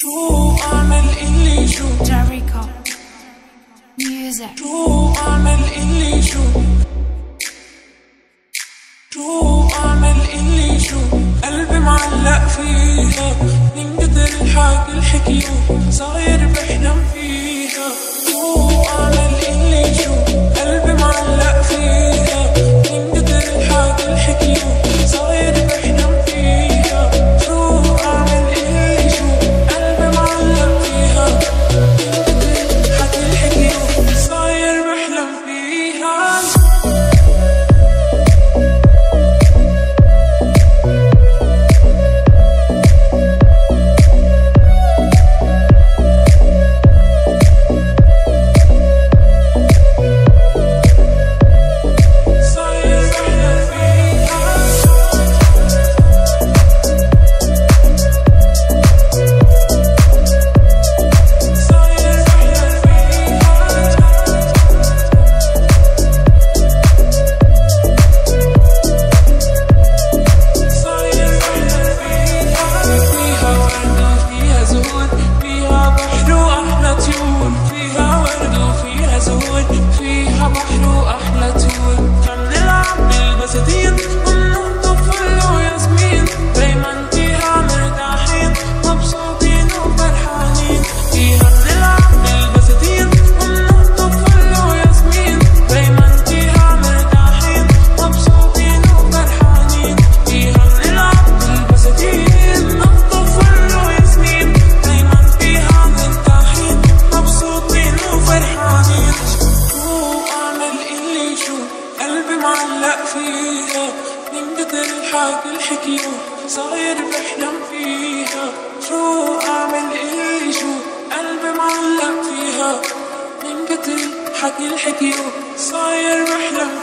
شو أعمل اللي شو Jarico music. شو أعمل اللي شو أعمل اللي شو قلبي معلق فيها من كتر الحكي الحكيو صاير بحلم فيها. شو أعمل اللي شو قلبي معلق فيها من كتر الحكي الحكيو صاير بحلم فيها. شو أعمل اللي شو قلبي معلق فيها من كتر الحكي الحكيو صاير بحلم فيها. فيها بحر وأحلى طيور فبنلعب بالبساتين وننطف فل وياسمين دايما فيها مرتاحين مبسوطين وفرحانين. فيها بنلعب بالبساتين وننطف فل وياسمين دايما فيها مرتاحين مبسوطين وفرحانين. فيها بنلعب بالبساتين ننطف فل وياسمين دايما فيها مرتاحين مبسوطين وفرحانين. قلبي معلق فيها من كتر الحكي الحكيو صاير بحلم فيها. شو أعمل اللي شو قلبي معلق فيها من كتر الحكي الحكيو صاير بحلم